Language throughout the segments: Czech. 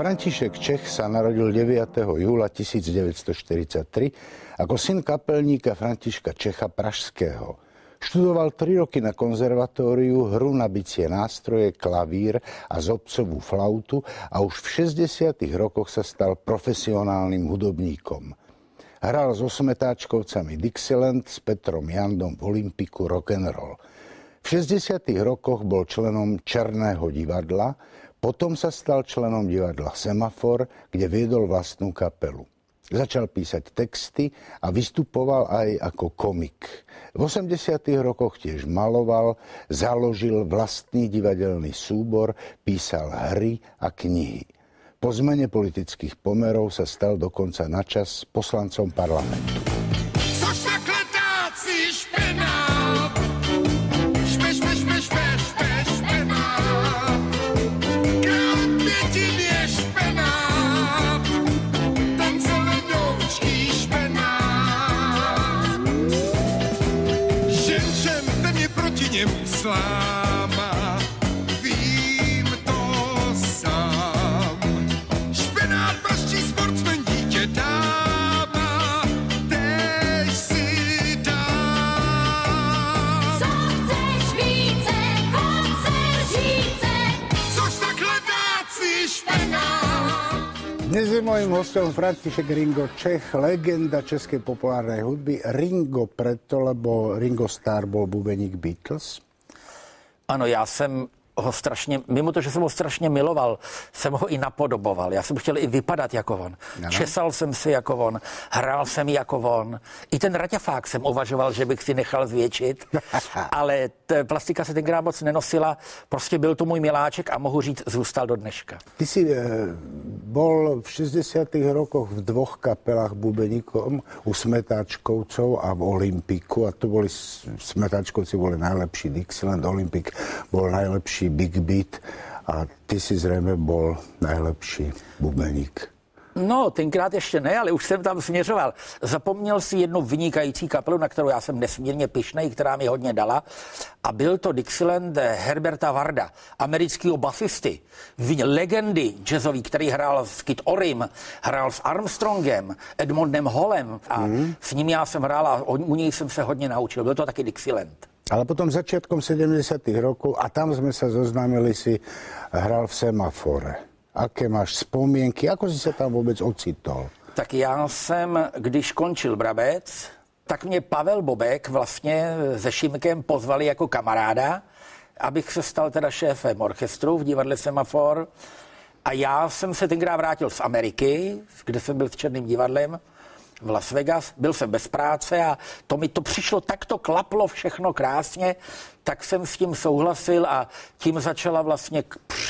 František Čech sa narodil 9. júla 1943 ako syn kapelníka Františka Čecha Pražského. Študoval 3 roky na konzervatóriu, hru na bicie nástroje, klavír a zobcovú flautu a už v 60. rokoch sa stal profesionálnym hudobníkom. Hral so smetáčkovcami Dixieland, s Petrom Jandom v Olympiku rock'n'roll. V 60. rokoch bol členom Černého divadla, potom sa stal členom divadla Semafor, kde viedol vlastnú kapelu. Začal písať texty a vystupoval aj ako komik. V 80. rokoch tiež maloval, založil vlastný divadelný súbor, písal hry a knihy. Po zmene politických pomerov sa stal dokonca načas poslancom parlamentu. Sláma, vím to sám. Špenát, baští, sportsmen, dítě, dáma, teď si dám. Co chceš více, koncert říce, což takhle dát si špenát. Dnes je mojím hostom František Ringo Čech, legenda českej populárnej hudby. Ringo preto, lebo Ringo Starr bol bubeník Beatles. Ano, já jsem ho strašně, mimo to, že jsem ho strašně miloval, jsem ho i napodoboval. Já jsem chtěl i vypadat jako on. Ano. Česal jsem si jako on, hrál jsem jako on. I ten raťafák jsem uvažoval, že bych si nechal zvětšit, ale plastika se tenkrát moc nenosila. Prostě byl to můj miláček a mohu říct, zůstal do dneška. Ty si bol v 60. rokoch v 2 kapelách bubeníkom u Smetáčkovcov a v Olympiku. A to boli, Smetáčkovci boli najlepší Dixieland, Olympik bol najlepší Big Beat a ty si zřejmě bol najlepší bubeník. No, tenkrát ještě ne, ale už jsem tam směřoval. Zapomněl si jednu vynikající kapelu, na kterou já jsem nesmírně pyšnej, která mi hodně dala. A byl to Dixieland Herberta Warda, amerického basisty, legendy jazzový, který hrál s Kid Orim, hrál s Armstrongem, Edmondem Hallem. A s ním já jsem hrál a u něj jsem se hodně naučil. Byl to taky Dixieland. Ale potom začiatkom 70. rokov, a tam sme sa zoznámili, si hral v Semafore. Aké máš vzpomínky? Ako si se tam vůbec ocitol? Tak já jsem, když končil Brabec, tak mě Pavel Bobek vlastně se Šimkem pozvali jako kamaráda, abych se stal teda šéfem orchestru v divadle Semafor. A já jsem se tenkrát vrátil z Ameriky, kde jsem byl s Černým divadlem, v Las Vegas, byl jsem bez práce a to mi to přišlo, tak to klaplo všechno krásně, tak jsem s tím souhlasil a tím začala vlastně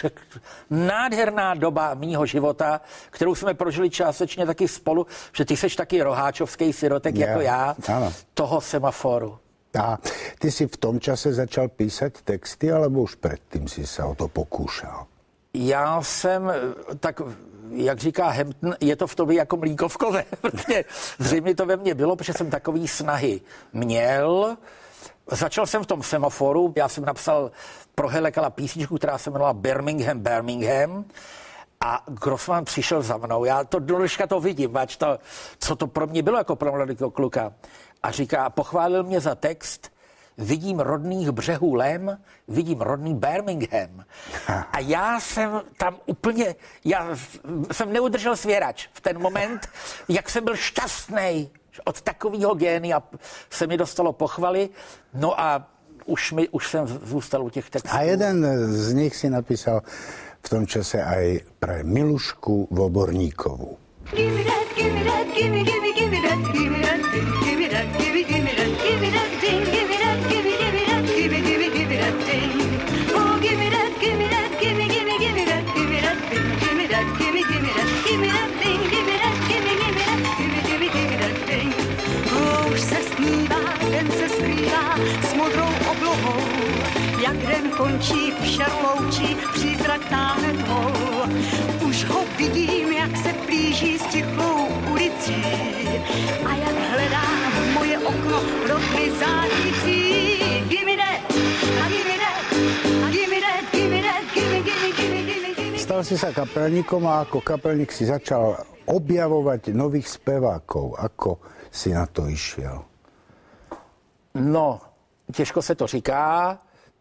nádherná doba mýho života, kterou jsme prožili částečně taky spolu, že ty seš taky roháčovský sirotek jako já, ano. Toho Semaforu. A ty si v tom čase začal písať texty, alebo už předtím si se o to pokúšal? Já jsem tak... Jak říká Hampton, je to v tobě jako mlíko v koze. Protože zřejmě to ve mně bylo, protože jsem takový snahy měl. Začal jsem v tom Semaforu. Já jsem napsal pro Helekala písničku, která se jmenovala Birmingham. A Grossman přišel za mnou. Já to dneška to vidím, co to pro mě bylo jako pro mladého kluka. A říká, pochválil mě za text, vidím rodných břehů Lem, vidím rodný Birmingham. A já jsem tam úplně, já jsem neudržel svěrač v ten moment, jak jsem byl šťastný od takového génia, se mi dostalo pochvaly, no a už jsem zůstal u těch textů. A jeden z nich si napísal v tom čase aj pre Milušku Voborníkovú. give me that, give me that, give me, give me, give me that, give me that, give me that, give me, give me that, give me that thing, give me that, give me, give me that, give me, give me, give me that thing. Oh, give me that, give me that, give me, give me, give me that, give me that thing, give me that, give me, give me that, give me that thing, give me that, give me, give me that, give me, give me, give me that thing. Oh, už se snívá, den se skrývá s modrou oblohou, jak den končí, vše loučí, přízrak táhne tvou. Už ho vidím, jak se plíží s tichou ulicí a jak hledá moje okno rokli zářící. Give me that, give me that, give me that, give me that, give me, give me, give me, give me, give me. Stal Stal si sa kapelníkom a ako kapelník si začal objavovať nových spevákov. Ako si na to išiel? No, těžko se to říká.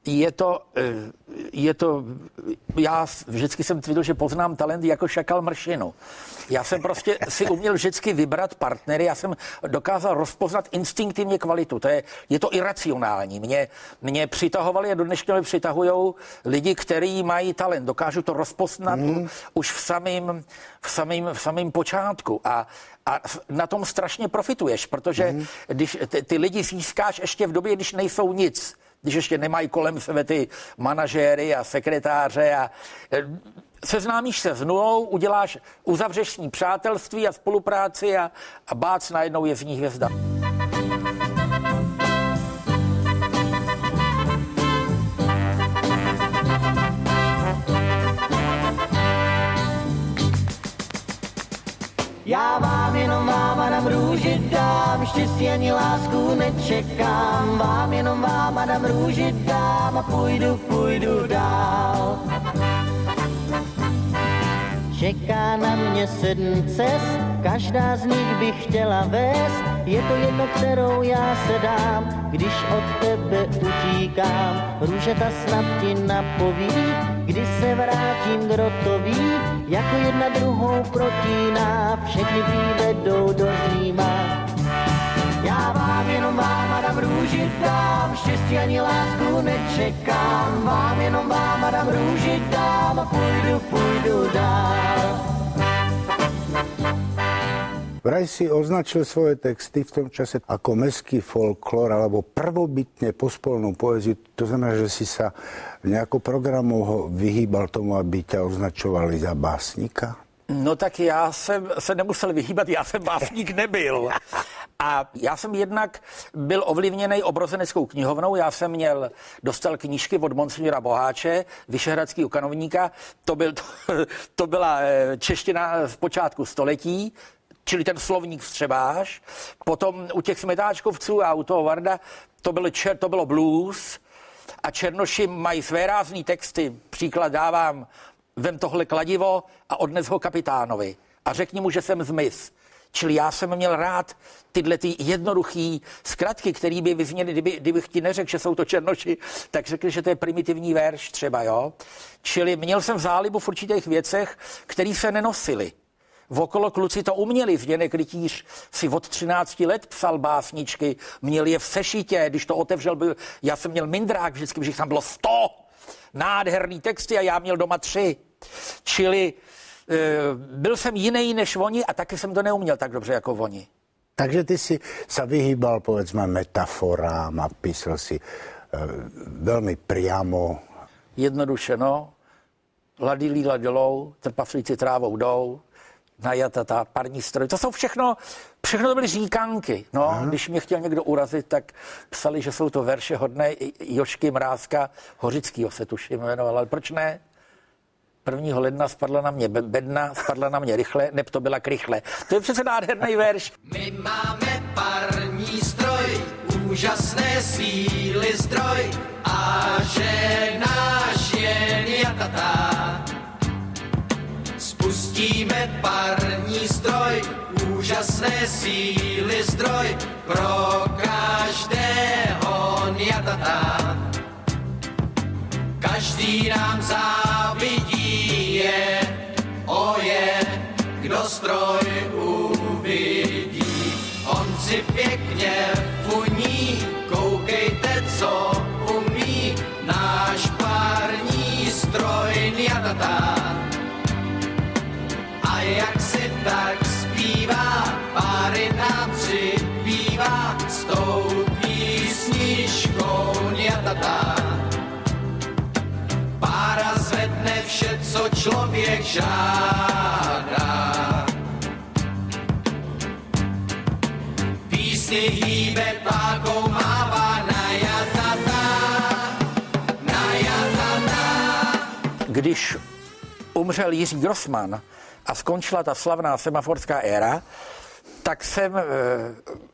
Já vždycky jsem tvrdil, že poznám talent jako šakal mršinu. Já jsem prostě si uměl vždycky vybrat partnery, já jsem dokázal rozpoznat instinktivně kvalitu, je to iracionální. Mě přitahovali a do dnešního mě přitahujou lidi, kteří mají talent, dokážu to rozpoznat už v samém počátku a na tom strašně profituješ, protože když ty lidi získáš ještě v době, když nejsou nic, když ještě nemají kolem sebe ty manažéry a sekretáře a seznámíš se s nulou, uzavřeš s ní přátelství a spolupráci a bác najednou je z ní hvězda. Já vám jenom dám růži dám, štěstí ani lásku nečekám. Vám jenom dám růži dám a půjdu dál. Čeká na mě 7 cest, každá z nich bych chtěla vést. Je to jedno, kterou já se dám, když od tebe utíkám. Růže ta snad ti napoví, kdy se vrátím, kdo to ví. Jako jedna druhou protíná, všechny přivedou do Říma. Já vám jenom dám růži dám, štěstí ani lásku nečekám. Vám jenom dám růži dám a půjdu dál. Vraj si označil svoje texty v tom čase ako mestský folklor alebo prvobitne pospolnú poéziu. To znamená, že si sa nejako programovo vyhýbal tomu, aby ťa označovali za básnika? No tak já jsem se nemusel vyhýbat, já jsem básník nebyl. A já jsem jednak byl ovlivněný Obrozeneckou knihovnou, dostal knížky od Monsignora Boháče, Vyšehradského kanovníka, to byla čeština v počátku století, čili ten slovník vstřebáš. Potom u těch Smetáčkovců a u toho Varda to bylo blues a Černoši mají své rázný texty. Příklad dávám, vem tohle kladivo a odnes ho kapitánovi a řekni mu, že jsem zmiz. Čili já jsem měl rád tyhle ty jednoduchý zkratky, které by vyzněly, kdybych ti neřekl, že jsou to Černoši, tak řekli, že to je primitivní verš třeba, jo. Čili měl jsem zálibu v určitých věcech, které se nenosily. Vokolo kluci to uměli, Zdeněk Rytíř si od 13 let psal básničky, měl je v sešitě, když to otevřel, já jsem měl mindrák vždycky, protože tam bylo 100 nádherný texty a já měl doma 3. Čili byl jsem jiný než oni a taky jsem to neuměl tak dobře jako oni. Takže ty si sa vyhýbal, povedzme, metaforám a písal si veľmi priamo. Jednoduše, no. Ladilí ladilou, trpaslíci trávou jdou, najatata, parní stroj. To jsou všechno to byly říkanky. No, když mě chtěl někdo urazit, tak psali, že jsou to verše hodné Jošky Mrázka, Hořickýho se tuším jmenoval, ale proč ne? 1. ledna spadla na mě bedna, spadla na mě rychle, neb to byla krychle. To je přece nádherný verš. My máme parní stroj, úžasné síly zdroj a že náš jen jatata. Spustíme parní stroj, úžasné síly zdroj pro každého jatata. Každý nám závidí je, kdo stroj uvidí. On si pěkně funí, koukejte, co umí náš pární stroj jatata. A jak si tak zpívá, páry nám přibývá s tou písničkou jatata. Pára zvedne vše, co člověk žádá. Písni hýbe pákou, mává na jatata. Když umřel Jiří Grossman a skončila ta slavná semaforská éra, tak jsem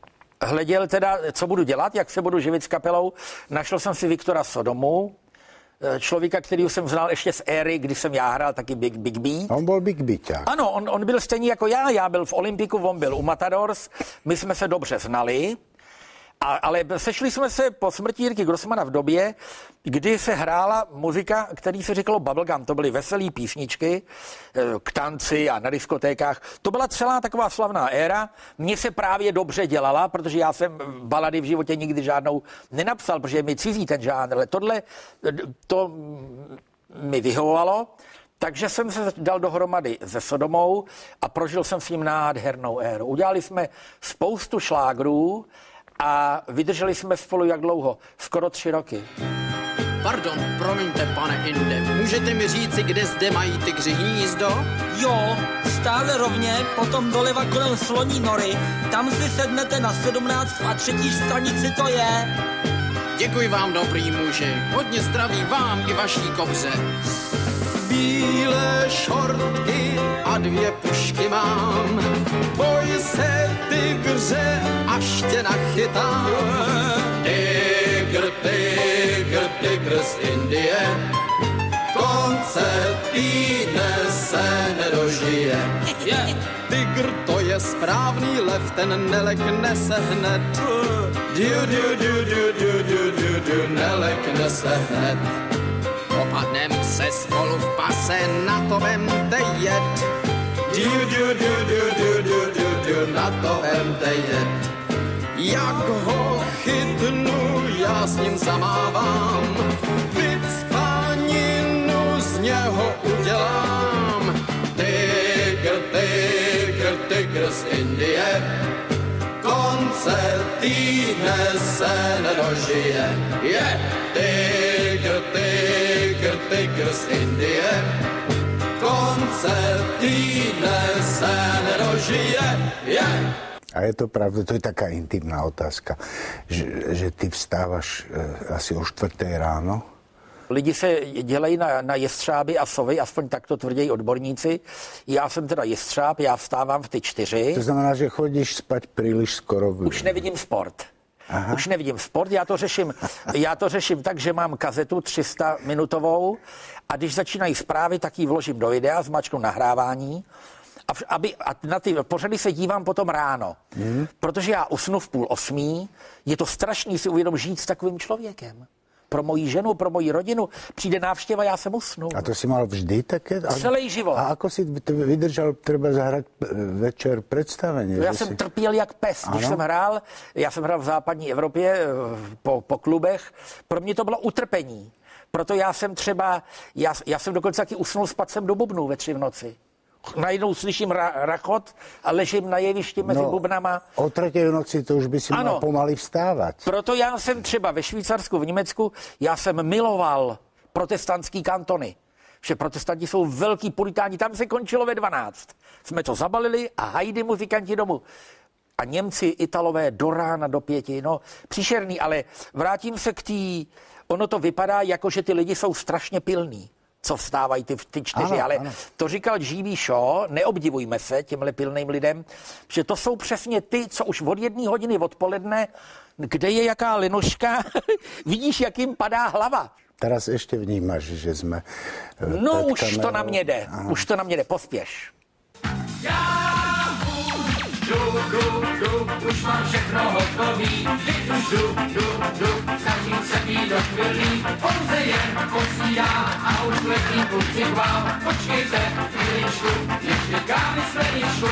hleděl teda, co budu dělat, jak se budu živit s kapelou. Našel jsem si Viktora Sodomu, člověka, kterýho jsem znal ještě z éry, kdy jsem já hrál taky Big Beat. On byl Big Beaták. Ano, on byl stejný jako já byl v Olympiku, on byl u Matadors, my jsme se dobře znali, ale sešli jsme se po smrti Jirky Grossmana v době, kdy se hrála muzika, který se říkalo bubblegum. To byly veselé písničky k tanci a na diskotékách. To byla celá taková slavná éra. Mně se právě dobře dělala, protože já jsem balady v životě nikdy žádnou nenapsal, protože je mi cizí ten žánr. To mi vyhovovalo. Takže jsem se dal dohromady se Sodomou a prožil jsem s ním nádhernou éru. Udělali jsme spoustu šlágrů a vydrželi jsme spolu jak dlouho? Skoro 3 roky. Pardon, promiňte, pane Inde, můžete mi říci, kde zde mají tygři hnízdo? Jo, stále rovně, potom doleva kolem Sloní nory, tam si sednete na 17 a 3. stanici to je. Děkuji vám, dobrý muži, hodně zdraví vám i vaší kobře. Bílé šortky a 2 pušky mám, boj se tygře, až tě nachytám. Tygr, tygr, tygr z Indie, konce týdne se nedožije. Tygr to je správný lev, ten nelekne se hned. Nelekne se hned. Popadnem se spolu v pase, na to vemte jet. Na to vemte jet. Jak ho chytnu, já s ním zamávám, vycpaninu z něho udělám. Tygr, tygr, tygr z Indie, konce týdne se nedožije. Je tygr, tygr, tygr z Indie, konce týdne se nedožije. Je. A je to pravda, to je taká intimná otázka, že ty vstávaš asi o 4 ráno? Lidi se dělají na jestřáby a sovy, aspoň tak to tvrdí odborníci. Já jsem teda jestřáb, já vstávám v ty 4. To znamená, že chodíš spať příliš skoro. Už nevidím sport. Aha. Už nevidím sport, já to řeším tak, že mám kazetu 300-minutovou a když začínají zprávy, tak ji vložím do videa, zmačknu nahrávání a na ty pořady se dívám potom ráno. Protože já usnu v 7:30, je to strašný si uvědomit žít s takovým člověkem. Pro moji ženu, pro moji rodinu. Přijde návštěva, já jsem usnu. A to si mal vždy také? Celý život. A ako si vydržel třeba zahrát večer představení? No, já jsem trpěl jak pes, když jsem hrál. Já jsem hrál v západní Evropě po klubech. Pro mě to bylo utrpení. Proto já jsem dokonce taky usnul s pacem do bubnů ve 3 v noci. Najednou slyším rachot a ležím na jevišti mezi bubnama. O 3 v noci to už by si měl pomaly vstávat. Proto já jsem třeba ve Švýcarsku, v Německu, já jsem miloval protestantský kantony. Že protestanti jsou velký puritáni, tam se končilo ve 12. Jsme to zabalili a hajdy muzikanti domů. A Němci, Italové do rána, do 5, no příšerný, ale vrátím se k ono to vypadá jako, že ty lidi jsou strašně pilní. Co vstávají ty 4, ale to říkal G.B. Shaw, neobdivujme se těmhle pilným lidem, že to jsou přesně ty, co už od 1 hodiny odpoledne, kde je jaká linoška, vidíš, jak jim padá hlava. Teraz ještě vnímáš, že jsme No už kamerou. To na mě jde, už to na mě jde, pospěš. Už mám všechno hotový, teď už jdu, snažím se být dochvilý, pouze jen posídám a už letím kluci k vám, počkejte chvíličku, ještě kávy skleničku.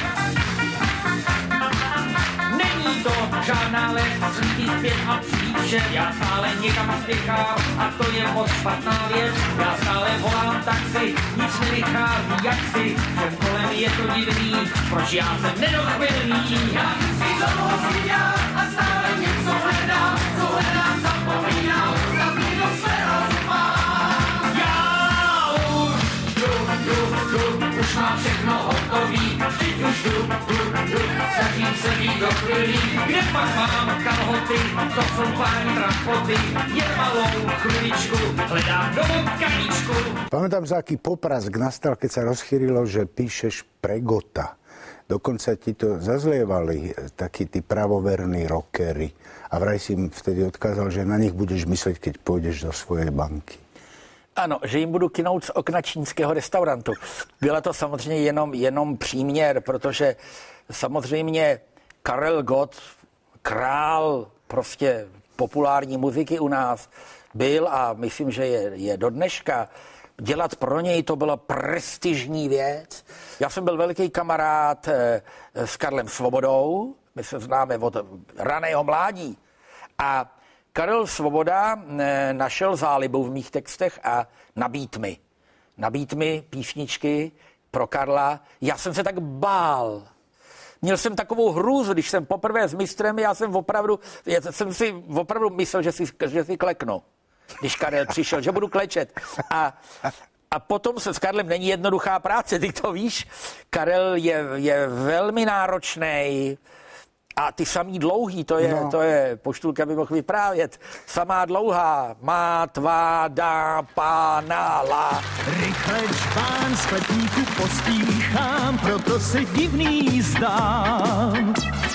Není to žádná les, svítý zpět a příče, já stále někam spěchám a to je moc špatná věc, já stále volám taxi, nic nevychází jaksi, všem kolem je to divný, proč já jsem nedochvilný, já si dlouho svídám a stále něco hledám, co hledám, zapomínám, zapomínám do svého spát. Já už mám všechno hotový, teď už jdu, snažím se být dochvilý, kde pak mám kalhoty, to jsou pár transporty, jen malou chviličku, hledám novou tkaničku. Pamätám, za aký poprask nastal, keď sa rozchýrilo, že píšeš pre Gota. Dokonca ti to zazlievali takí tí pravoverní rockery. A vraj si im vtedy odkázal, že na nich budeš mysleť, keď pôjdeš do svojej banky. Ano, že jim budu kynout z okna čínského restaurantu. Byla to samozřejmě jenom příměr, protože samozřejmě Karel Gott, král prostě populární muziky u nás, byl a myslím, že je do dneška. Dělat pro něj to byla prestižní věc. Já jsem byl veliký kamarád s Karlem Svobodou, my se známe od raného mládí. A Karel Svoboda našel zálibu v mých textech a nabídl mi písničky pro Karla. Já jsem se tak bál. Měl jsem takovou hrůzu, když jsem poprvé s mistrem, já jsem si opravdu myslel, že si kleknu. Když Karel přišel, že budu klečet. A potom se s Karlem není jednoduchá práce, ty to víš. Karel je velmi náročný a ty samý dlouhý, to je Poštulka by mohl vyprávět. Samá dlouhá, má tvá dá pána la. Rychle čpán sklepníku pospíchám, proto se divný zdám.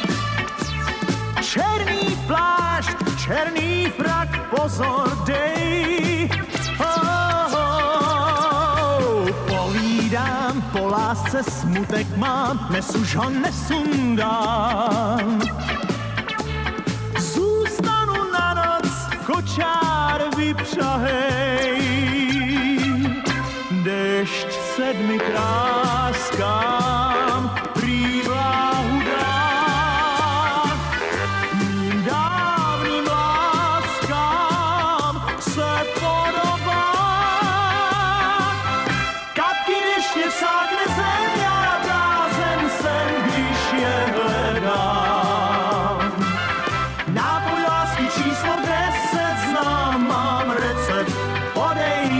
Černý plášť, černý frak, pozor dej. Povídám, po lásce smutek mám, dnes už ho nesundám. Zůstanu na noc, kočár vypřahej. Dešť 7 kráskám, prý vláhu dát. Mým dávným láskám se podobá. Kapky deště vsákne zem, já blázen jsem, když je hledám. Nápoj lásky číslo 10 znám, mám recept, podej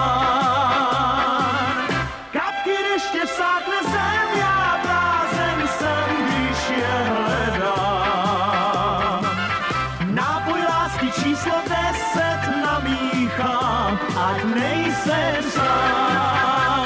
čbán. Kapky deště vsákne zem, já blázen jsem, když je hledám. Nápoj lásky číslo 10 namíchám, ať nejsem sám.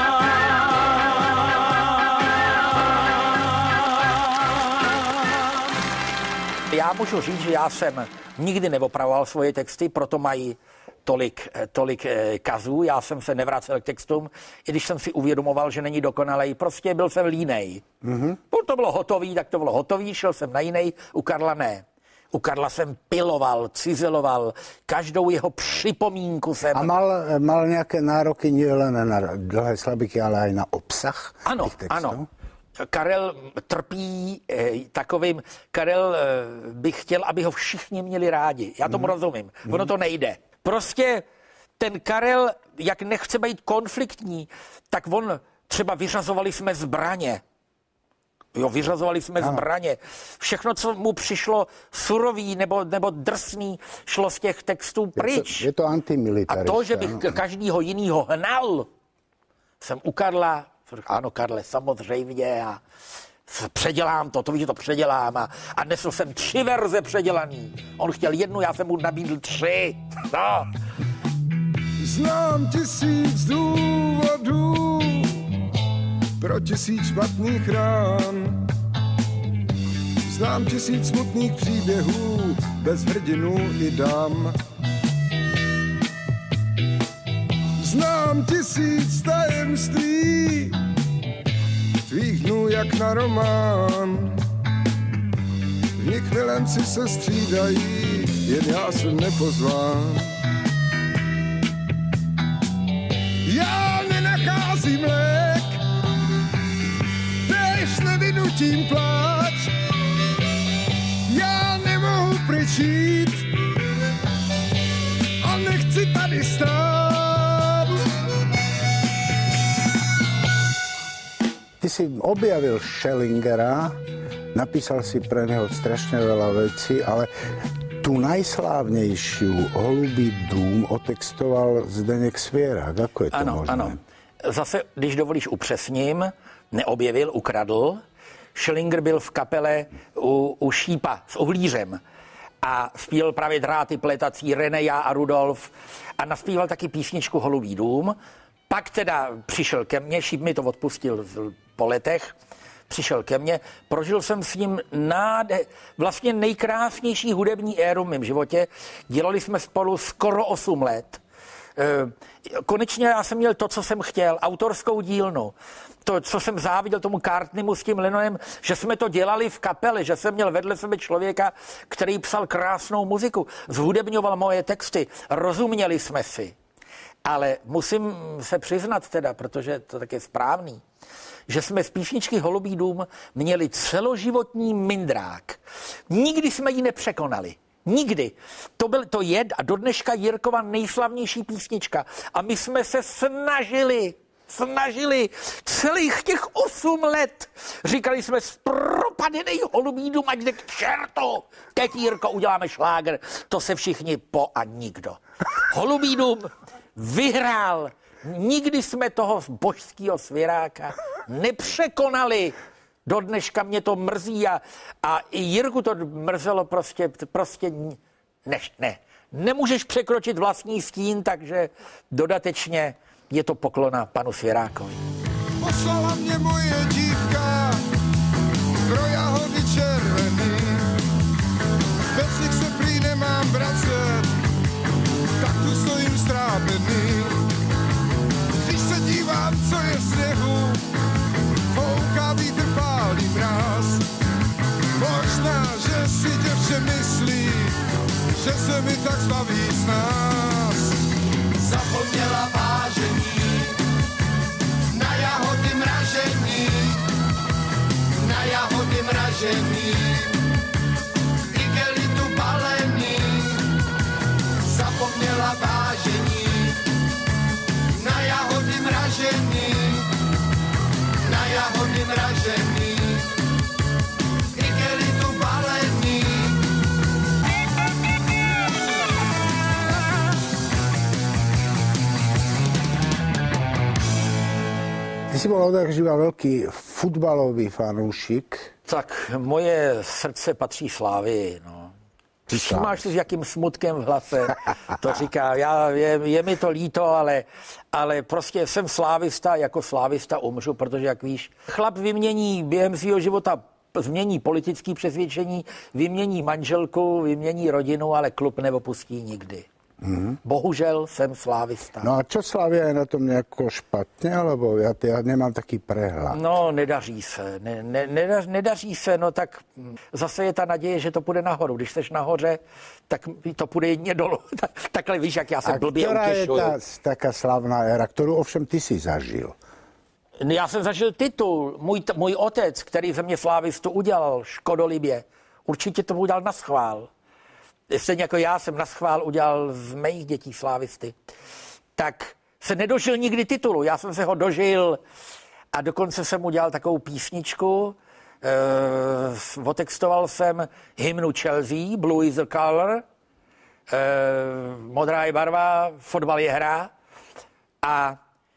Já můžu říct, že já jsem nikdy neopravoval svoje texty, proto mají tolik kazů. Já jsem se nevracel k textům, i když jsem si uvědomoval, že není dokonalej. Prostě byl jsem línej. Pokud to bylo hotový, tak to bylo hotový, šel jsem na jiný, u Karla ne. U Karla jsem piloval, cizeloval, každou jeho připomínku jsem... A mal nějaké nároky nielen na dlhé slabiky, ale aj na obsah těch textů? Ano. Karel trpí takovým... Karel by chtěl, aby ho všichni měli rádi. Já tomu rozumím. Ono to nejde. Prostě ten Karel, jak nechce být konfliktní, tak on třeba vyřazovali jsme zbraně. Zbraně. Všechno, co mu přišlo surový nebo drsný, šlo z těch textů pryč. Je to antimilitarista. A to, že bych každýho jinýho hnal, jsem u Karla, ano Karle, samozřejmě, a předělám to víš, že to předělám a nesl jsem 3 verze předělaný. On chtěl 1, já jsem mu nabídl 3. No. Znám 1000 důvodů pro 1000 špatných rán. Znám 1000 smutných příběhů bez hrdinů i dám. Znám 1000 tajemství tvých dnů jak na román. V nich milenci se střídají, jen já jsem nepozván. Já nenacházím lék, též nevynutím pláč. Já nemohu pryč jít a nechci tady stát. Ty si objavil Schellingera, napísal si pre neho strašne veľa vecí, ale tu najslávnejšiu Holubý dům otextoval Zdeněk Svěrák. Ako je to možné? Ano. Zase, když dovolíš, upřesním, neobjevil, ukradl. Schellinger byl v kapele u Šípa s Uhlířem a zpíval právě Dráty pletací, René, já a Rudolf a naspíval taky písničku Holubý dům. Pak teda přišel ke mně, Šíp mi to odpustil po letech, přišel ke mně, prožil jsem s ním vlastně nejkrásnější hudební éru v mém životě. Dělali jsme spolu skoro 8 let. Konečně já jsem měl to, co jsem chtěl, autorskou dílnu. To, co jsem záviděl tomu Cartneymu s tím Lennonem, že jsme to dělali v kapele, že jsem měl vedle sebe člověka, který psal krásnou muziku, zhudebňoval moje texty, rozuměli jsme si. Ale musím se přiznat teda, protože to tak je správný, že jsme z písničky Holubý dům měli celoživotní mindrák. Nikdy jsme ji nepřekonali. Nikdy. To je a do dneška Jirkova nejslavnější písnička. A my jsme se snažili celých těch 8 let. Říkali jsme propadenej Holubý dům, ať jde k čertu. Teď, Jirko, uděláme šláger. To se všichni a nikdo. Holubý dům vyhrál. Nikdy jsme toho božského svěráka nepřekonali. Do dneška mě to mrzí a i Jirku to mrzelo prostě ne. Nemůžeš překročit vlastní stín, takže dodatečně je to poklona panu Svěrákovi. Poslala mě moje dívka pro jahody červený. Bez nich se prý nemám vracet, tak tu stojím strápený. Když se dívám, co je v sněhu, fouká vítr, pálí mráz. Možná, že si děvče myslí, že se mi tak zbaví z nás. Zapomněla vážení na jahody mražení, na jahody mražení, igelitu balení. Zapomněla vážení na jahody mražení, na jahody mražení, igelitu balení. Ty si bol odjak živa veľký futbalový fanúšik. Tak moje srdce patří Slávii, no. Všimáš si, s jakým smutkem v hlase to říká. Je mi to líto, ale prostě jsem slávista, jako slávista umřu, protože, jak víš, chlap vymění během svého života, změní politické přesvědčení, vymění manželku, vymění rodinu, ale klub neopustí nikdy. Bohužel jsem slávista. No a čo Slavia je na tom nejako špatne, alebo ja nemám taký prehľad. No, nedaří se. Nedaří se, no tak zase je ta naděje, že to půjde nahoru. Když seš nahoře, tak to půjde jedně dolů. Takhle víš, jak já se blbě utěšuju. A ktorá je tá taká slavná éra, ktorú ovšem ty si zažil? Já jsem zažil titul. Můj otec, který ze mě slávistu udělal škodolibě, určitě to udělal na schvál. Stejně jako já jsem na schvál udělal z mých dětí slávisty, tak se nedožil nikdy titulu. Já jsem se ho dožil a dokonce jsem udělal takovou písničku. Otextoval jsem hymnu Chelsea, Blue is the color, modrá je barva, fotbal je hra. A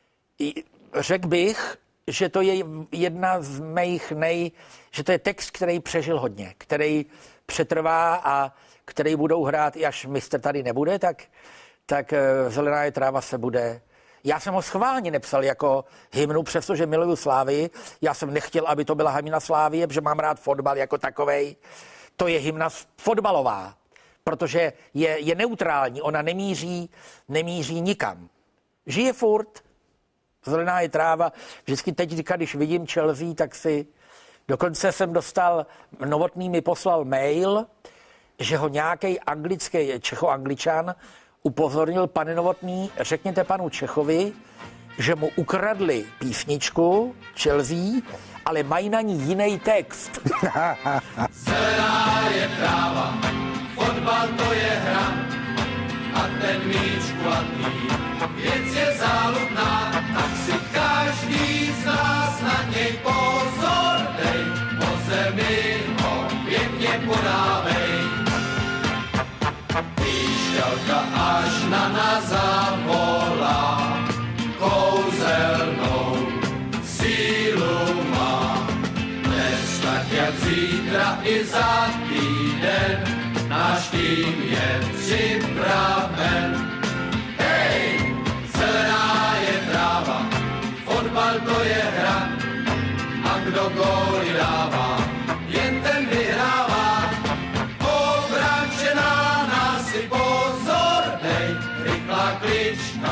řekl bych, že to je jedna z mých že to je text, který přežil hodně, který přetrvá a který budou hrát, i až mistr tady nebude, tak Zelená je tráva se bude. Já jsem ho schválně nepsal jako hymnu, přestože miluju Slávii. Já jsem nechtěl, aby to byla hymna Slávie, protože mám rád fotbal jako takovej. To je hymna fotbalová, protože je neutrální, ona nemíří nikam. Žije furt, Zelená je tráva. Vždycky teď, když vidím Chelsea, tak si... Dokonce jsem dostal, Novotný mi poslal mail, že ho nějaký Čecho-Angličan upozornil, pane Novotný, řekněte panu Čechovi, že mu ukradli písničku Chelsea, ale mají na ní jiný text. Zelená je tráva, fotbal to je hra a ten míč kulatý, věc je záludná, tak si každý z nás na něj pozor dej, po zemi ho pěkně podávej. Píšťalka až na nás zavolá, kouzelnou sílu má. Dnes tak jak zítra i za týden, náš tým je připraven. Hej, zelená je tráva, fotbal to je hra, a kdo góly dává, jen ten vyhrává. Obránče na nás si pozor dej, rychlá klička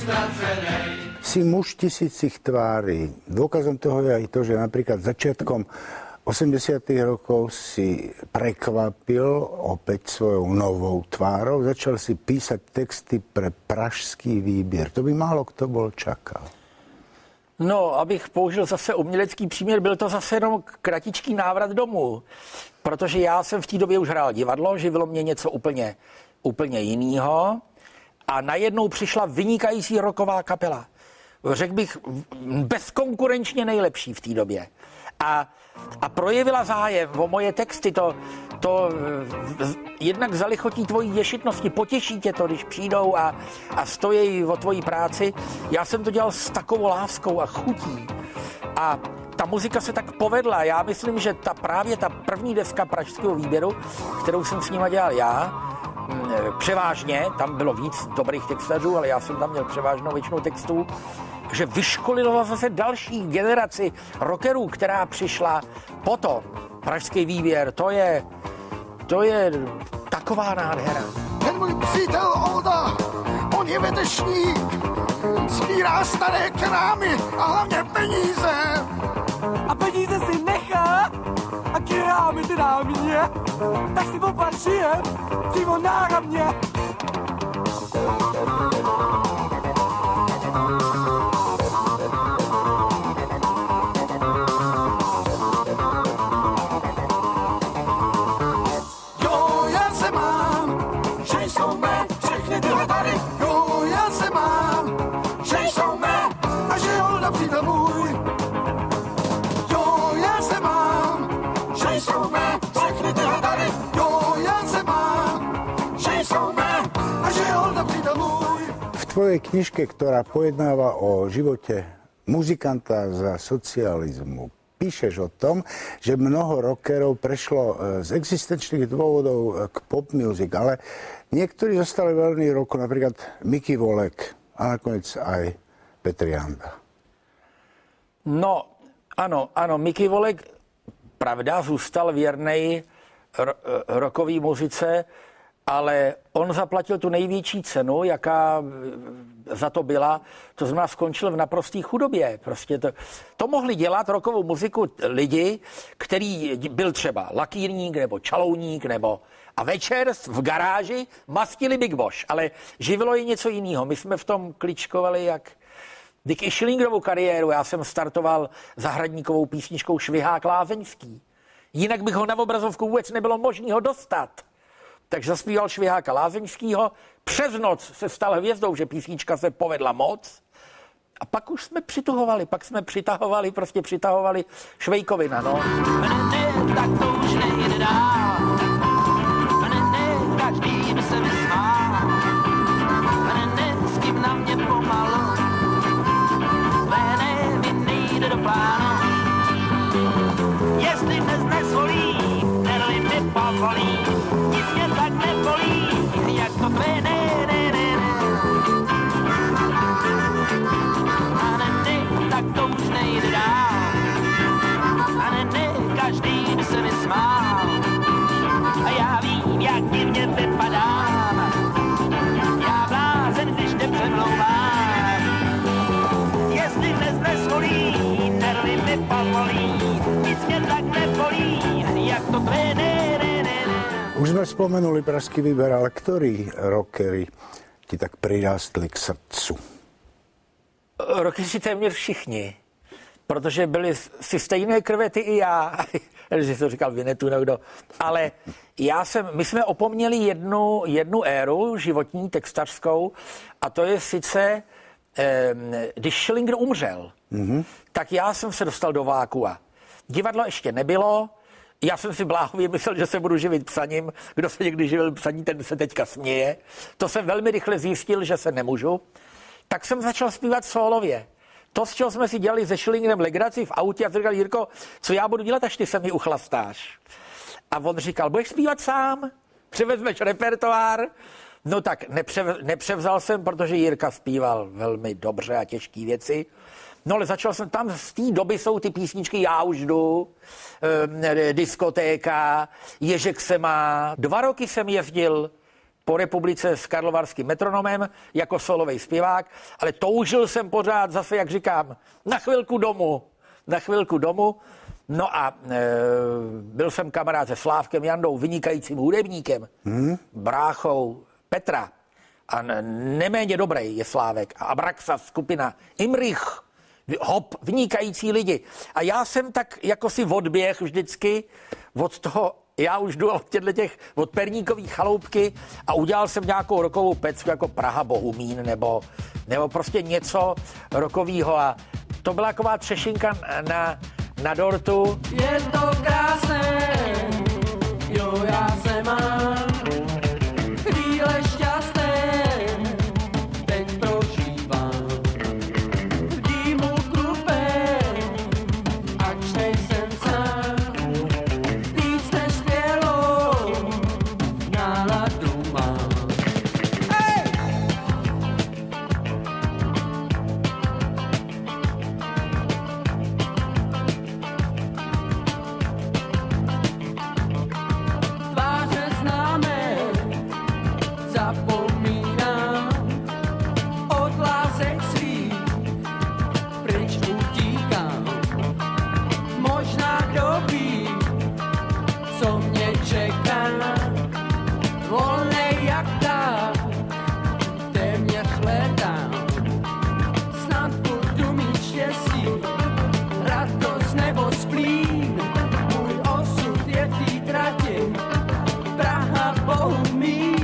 nestracenej. Si muž tisícich tvári. Dôkazom toho je aj to, že napríklad začiatkom 80. rokov si prekvapil opäť svojou novou tvárou. Začal si písať texty pre Pražský výběr. To by málo kto bol čakal. No, abych použil zase umělecký příměr, byl to zase jenom kratičký návrat domů. Protože já jsem v té době už hrál divadlo, živilo mě něco úplně jiného. A najednou přišla vynikající rocková kapela. Řekl bych, bezkonkurenčně nejlepší v té době. A projevila zájem o moje texty, to jednak zalichotí tvojí ješitnosti, potěší tě to, když přijdou a stojí o tvojí práci. Já jsem to dělal s takovou láskou a chutí. A ta muzika se tak povedla. Já myslím, že právě ta první deska Pražského výběru, kterou jsem s nima dělal já, převážně, tam bylo víc dobrých textařů, ale já jsem tam měl převážnou většinu textů, že vyškolilo zase další generaci rockerů, která přišla potom. Pražský výběr, to je taková nádhera. Ten můj přítel Olda, on je vetešník, sbírá staré krámy a hlavně peníze. A peníze si nechá a krámy ty dá mě, tak si popařuje přímo náramně. Jo, já se mám, že jsou mé všechny tyhle dary. Jo, já se mám, že jsou mé a že Olda přítel můj. Jo, já se mám, že jsou mé všechny tyhle dary. Jo, já se mám, že jsou mé a že Olda přítel můj. V tvojej knižke, ktorá pojednáva o živote muzikanta za socializmu, píšeš o tom, že mnoho rockerov prešlo z existenčných dôvodov k pop music, ale niektorí zostali veľmi roku, napríklad Miky Volek a nakoniec aj Petr Janda. No, ano, Miky Volek, pravda, zůstal věrnej rockový muzice, ale on zaplatil tu největší cenu, jaká za to byla, to znamená skončil v naprosté chudobě. Prostě to mohli dělat rockovou muziku lidi, který byl třeba lakýrník nebo čalouník a večer v garáži mastili Big Bosch, ale živilo je něco jiného. My jsme v tom kličkovali jak Dick i Schillingerovu kariéru. Já jsem startoval zahradníkovou písničkou Švihák Lázeňský. Jinak bych ho na obrazovku vůbec nebylo možné ho dostat. Takže zaspíval Šviháka Lázeňskýho, přes noc se stal hvězdou, že písnička se povedla moc. A pak už jsme přitahovali Švejkovina, no. Tak to už nejde dál. Každý by se vysmál. S kým na mě pomalu. Mi nejde do plánu. Jestli dnes nezvolí, nerli mi povolí. Nic mě tak nebolí, jak to tvé ne. A ne, tak to už nejde dál. A ne, každý by se mi smál. A já vím, jak divně vypadám. Já blázen, když tě přemlouvám. Jestli dnes nezvolí, nervy mi povolí. Nic mě tak nebolí, jak to tvé ne. Už sme spomenuli Pražský výber, ale ktorí rockery ti tak prirástli k srdcu? Rockeři téměř všichni, protože byli si stejné krve ty i já. Že to říkal Vinetu někdo. Ale my jsme opomněli jednu éru životní, textařskou, a to je sice, když Schillinger umřel, tak já jsem se dostal do vákua. Divadlo ještě nebylo, já jsem si bláhově myslel, že se budu živit psaním. Kdo se někdy živil psaní, ten se teďka směje. To jsem velmi rychle zjistil, že se nemůžu. Tak jsem začal zpívat sólově. To, z čeho jsme si dělali se Schillingerem legraci v autě, a říkal Jirko, co já budu dělat, až ty se mi uchlastáš. A on říkal, budeš zpívat sám? Převezmeš repertoár? No tak nepřevzal jsem, protože Jirka zpíval velmi dobře a těžké věci. No ale začal jsem tam, z té doby jsou ty písničky Já už jdu, Diskotéka, Ježek se má. 2 roky jsem jezdil po republice s karlovarským metronomem jako solový zpěvák, ale toužil jsem pořád zase, jak říkám, na chvilku domů. No a byl jsem kamarád se Slávkem Jandou, vynikajícím hudebníkem, bráchou Petra. A neméně dobrý je Slávek. A Abraxa, skupina Imrich, Hop, vynikající lidi. A já jsem tak jako si odběh vždycky od toho, já už jdu od Perníkových chaloupky a udělal jsem nějakou rokovou pecku jako Praha Bohumín nebo prostě něco rokovýho. A to byla taková třešinka na dortu. Je to krásné, jo, já se mám, chvíle šťastné, teď prožívám. V dýmu krupé, ač nejsem sám, víc než skvělou náladu mám. Hey! Zapomínám od lásek svých, pryč utíkám. Možná kdo ví, co mě čeká, volnej jak tak, téměř hledám. Snad budu mít štěstí, radost nebo splín, můj osud je v té trati, Praha Bohumín.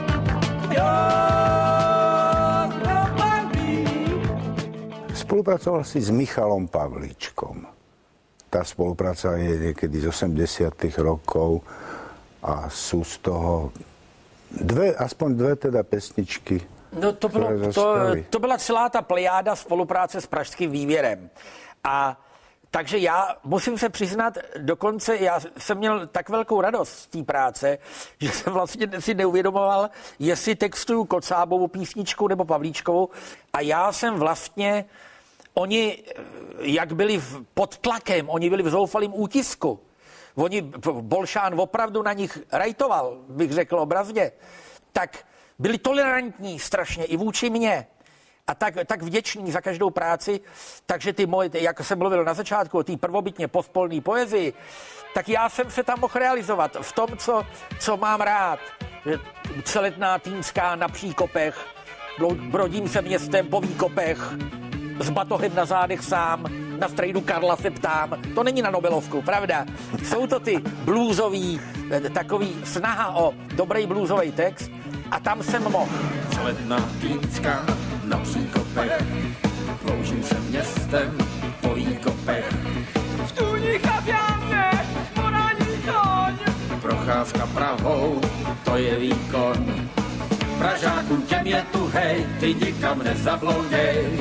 Spolupracoval si s Michalom Pavlíčkom. Tá spolupráca je niekedy z 80. rokov a sú z toho aspoň dve teda pesničky. No to byla celá ta plejáda spolupráce s Pražským výběrem. A takže já musím se přiznat, dokonce já jsem měl tak velkou radost z té práce, že jsem vlastně si neuvědomoval, jestli textuju Kocábovu písničku nebo Pavlíčkovou. A já jsem vlastně, oni, jak byli pod tlakem, oni byli v zoufalém útisku. Bolšán opravdu na nich rajtoval, bych řekl obrazně. Tak byli tolerantní strašně i vůči mně. A tak vděčný za každou práci, takže ty moje, jak jsem mluvil na začátku o té prvobytně povpolné poezii, tak já jsem se tam mohl realizovat v tom, co mám rád. Celetná Týnská na příkopech, brodím se městem po výkopech, s batohem na zádech sám, na strejdu Karla se ptám. To není na Nobelovku, pravda? Jsou to ty bluesový, takový snaha o dobrý bluesový text a tam jsem mohl. Celetná Týnská na příkopech, kloužím se městem po výkopech. V tůních a v jámě podání koň, Procházka Prahou, to je výkon. Pražákům těm je tu hej, ty nikam nezablouděj.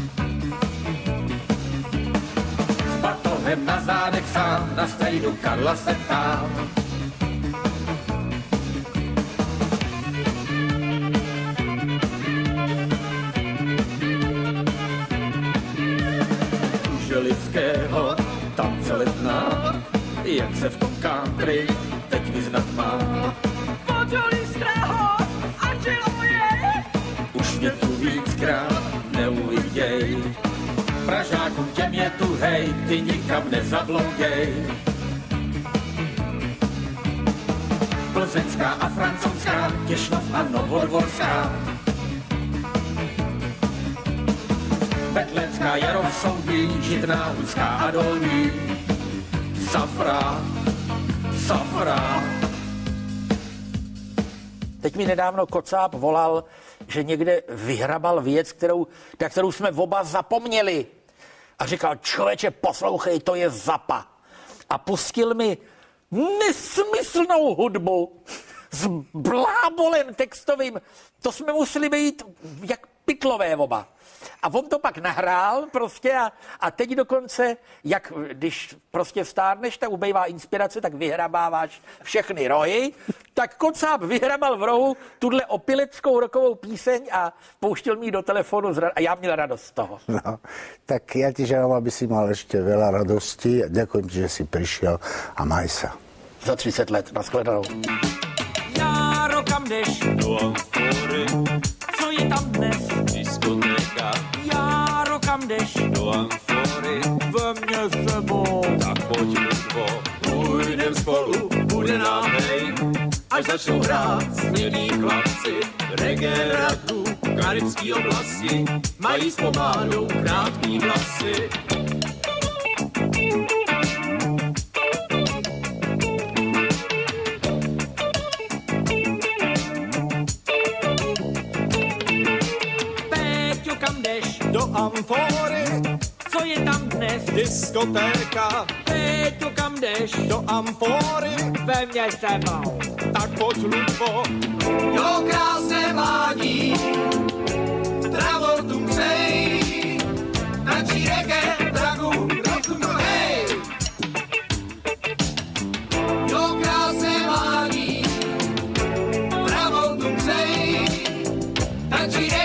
S batohem na zádech sám, na strejdu Karla se ptám. Lidského, tam celetná, jak se v tom country teď vyznat má. Podolí straho, Angelo je, Už mě tu víckrát neuviděj. Pražákům těm je tu hej, ty nikam nezablouděj. Plzeňská a francouzská, Těšnov a Novodvorská. Betlenská, Jarov, Soudí, Žitná, Úzká a Dolní. Safra. Teď mi nedávno Kocáb volal, že někde vyhrabal věc, na kterou jsme oba zapomněli. A říkal, člověče, poslouchej, to je Zappa. A pustil mi nesmyslnou hudbu s blábolem textovým. To jsme museli být jak pytlové oba. A on to pak nahrál prostě a teď dokonce, jak když prostě stárneš, tak ubejvá inspirace, tak vyhrabáváš všechny rohy, tak Kocáb vyhrabal v rohu tuhle opileckou rokovou píseň a pouštěl mi do telefonu a já měl radost z toho. No, tak ja ti želám, aby si mal ešte veľa radosti a ďakujem ti, že si prišiel a maj sa. Za 30 let, nashledanou. já rok kam jdeš? Do Amfory. Co je tam dnes? Diskotéka. Járo, kam jdeš? Do Amfory. Ve mně s sebou. Tak pojď Ludvo, půjdem spolu, bude nám hej. Až začnou hrát smělí chlapci, regeneratu, karibský oblasti, mají s pomádou krátký vlasy. Péťo, kam jdeš? Do Amfory. Co je tam dnes? Diskotéka. Péťo, kam jdeš? Do Amfory. Ve mně s sebou. Tak pojď Ludvo. Jo, krásné mládí, Travoltu přeji, tančí reggae, dragu, roku, hej. Jo, krásné mládí, Travoltu přeji, tančí reggae,